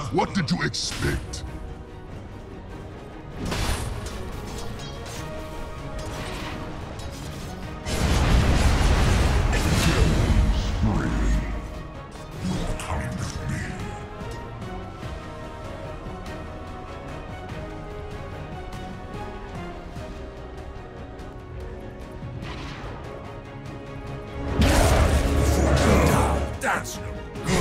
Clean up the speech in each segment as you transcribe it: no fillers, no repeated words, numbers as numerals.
What did you expect? That's no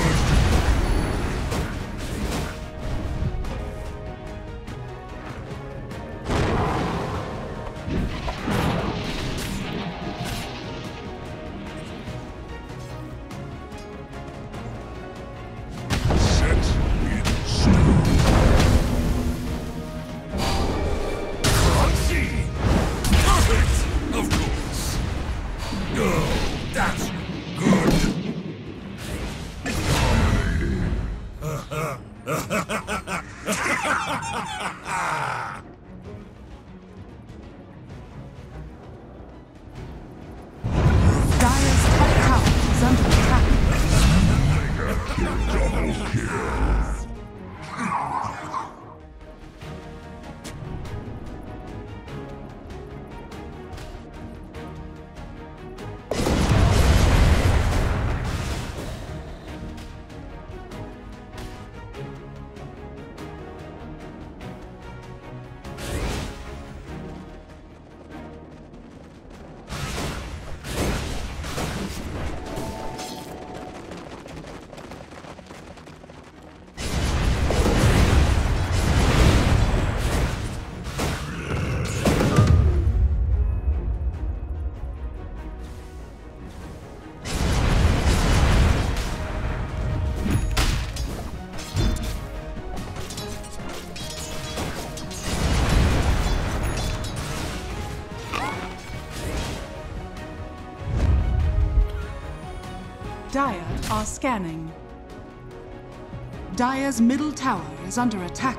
Dire are scanning. Dire's middle tower is under attack.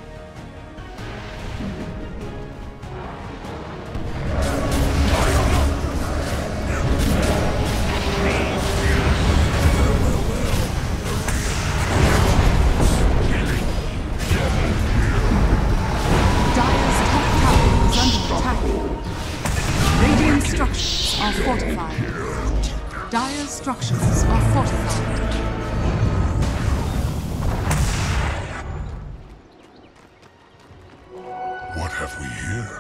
Dire's top tower is under attack. Radiant structures are fortified. Dire's structures are fortified. What have we here?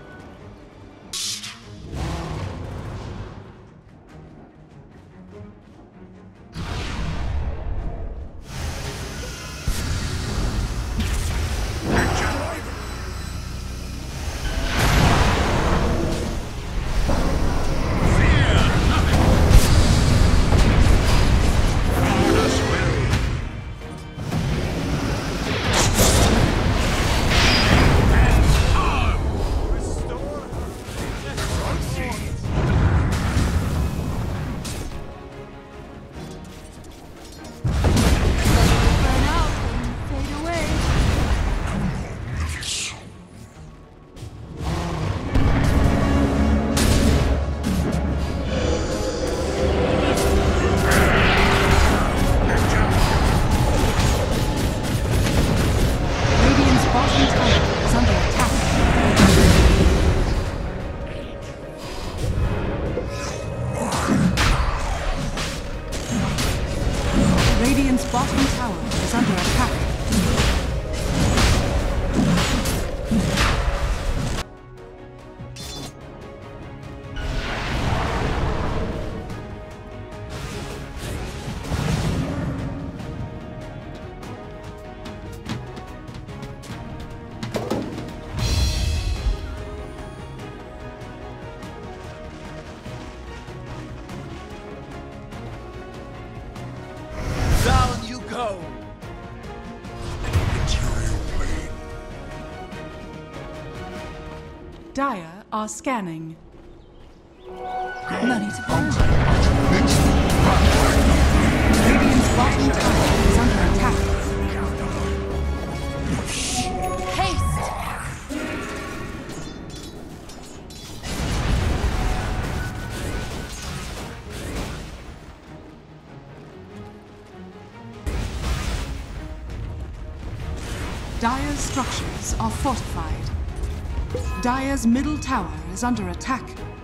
Radiant's bottom tower is under attack. down you go. Material plane. Dire are scanning. Money to burn. Radiant's bottom tower is under attack. Haste! Dire's structures are fortified. Dire's middle tower is under attack.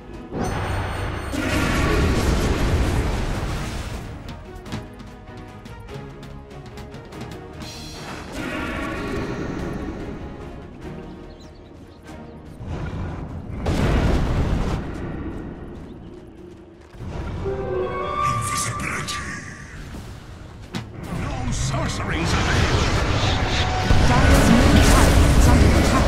Invisibility. No sorceries avail. Dire's middle tower is under attack.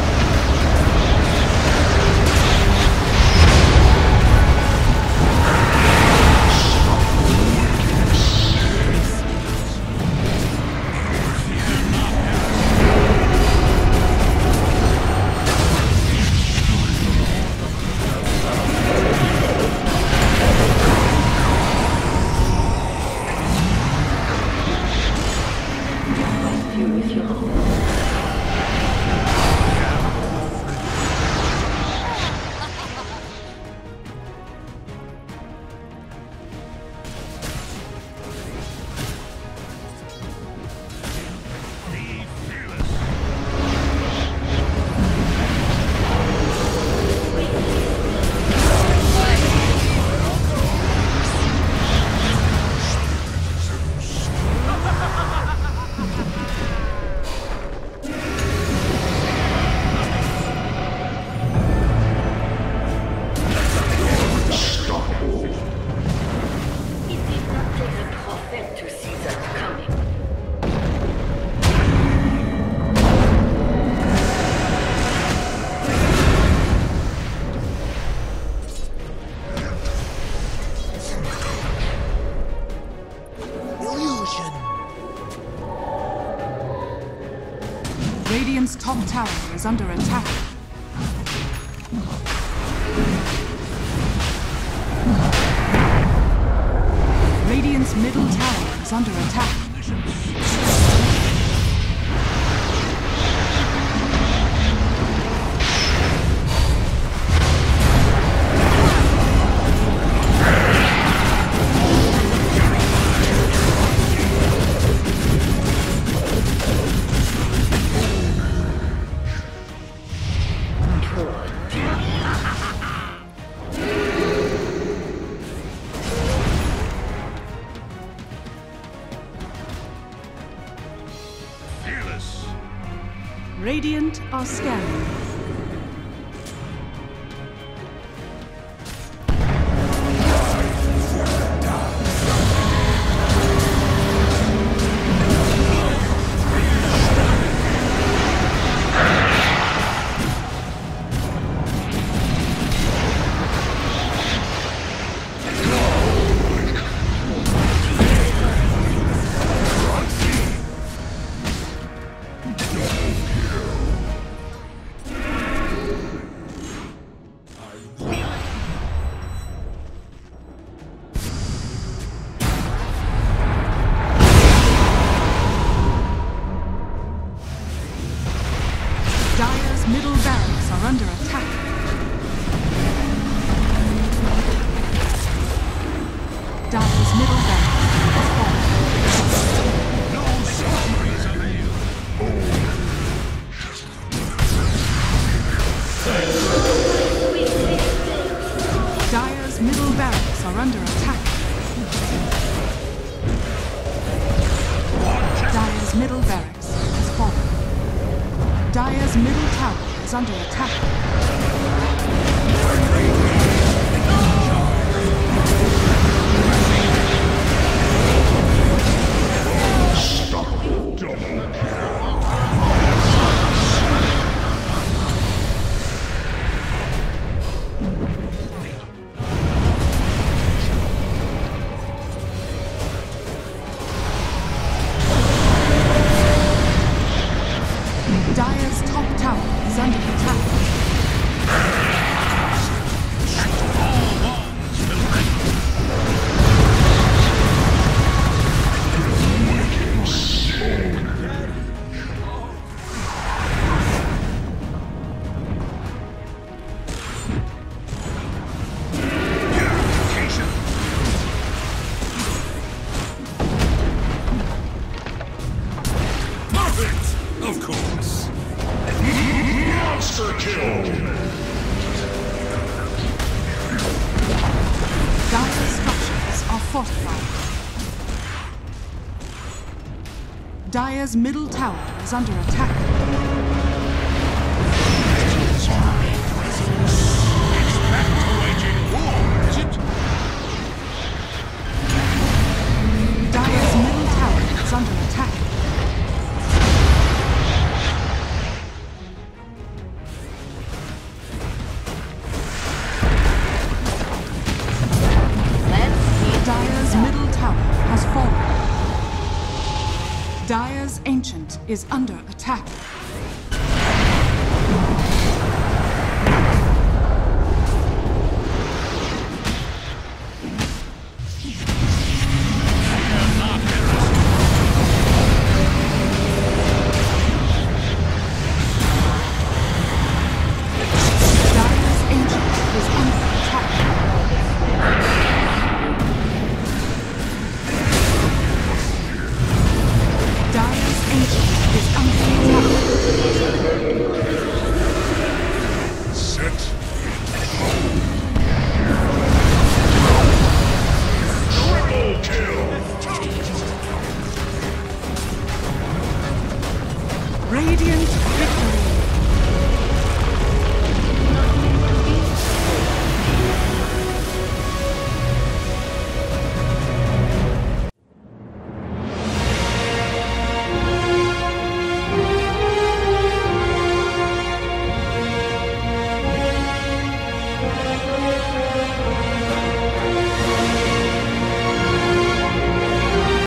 Radiant's top tower is under attack. Radiant's middle tower is under attack. Radiant are scanning. Dire's middle barracks are under attack. Dire's middle barracks has fallen. No sorceries avail. Dire's middle barracks are under attack. Dire's middle barracks has fallen. Dire's middle tower is under attack. Dire's top tower is under attack. Muppet! Of course. Dire's structures are fortified. Dire's middle tower is under attack. It's back to waging war, is it? Dire's middle tower is under attack. Dire's middle tower has fallen. Dire's Ancient is under attack.